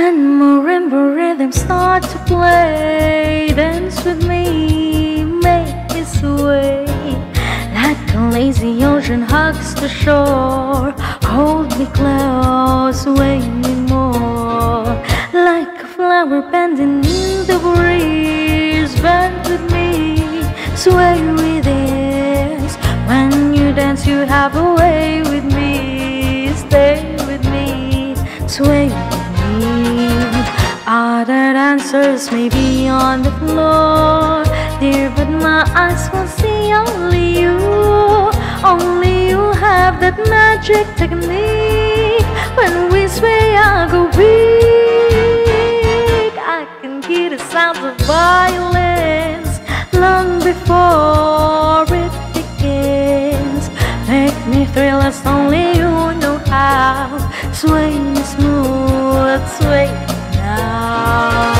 When marimba rhythms start to play, dance with me, make me sway. Like a lazy ocean hugs the shore, hold me close, sway me more. Like a flower bending in the breeze, bend with me, sway with ease. When you dance you have a way with me, stay with me, sway with me. Other dancers may be on the floor, dear, but my eyes will see only you. Only you have that magic technique. When we sway I go weak. I can hear the sounds of violins long before it begins. Make me thrill as only you know how. Sway me smooth, sway me now.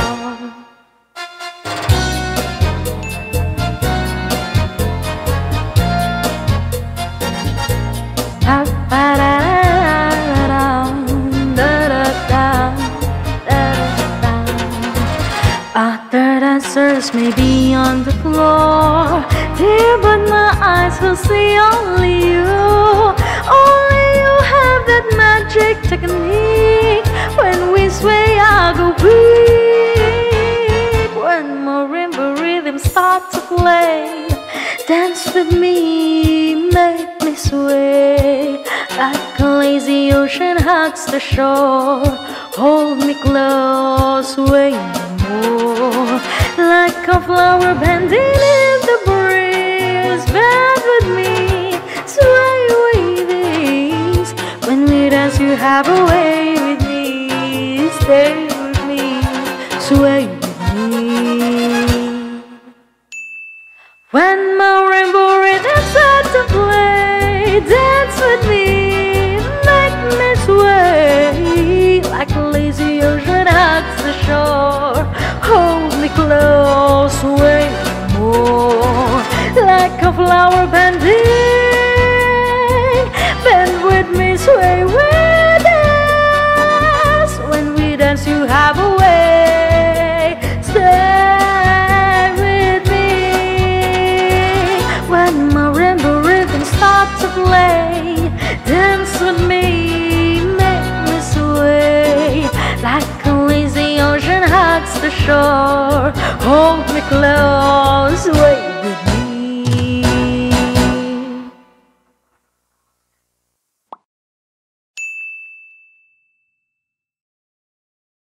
Other dancers may be on the floor, dear, but my eyes will see only you. Only you have that magic technique. When we sway I go weak. When marimba rhythms start to play, dance with me, make me sway. Like a lazy ocean hugs the shore, hold me close, sway me more. Like a flower bending in the breeze, bend with me, sway with ease. When we dance you have a way with me, stay with me, sway with me. When marimba rhythms start to play, dance with me, make me sway. Like a lazy ocean hugs the shore, hold me close, sway more. Like a flower bending, bend with me, sway with us. When we dance you have a way, stay with me. When marimba rhythms start to play, dance with me, make me sway. Like a lazy ocean hugs the shore, hold me close,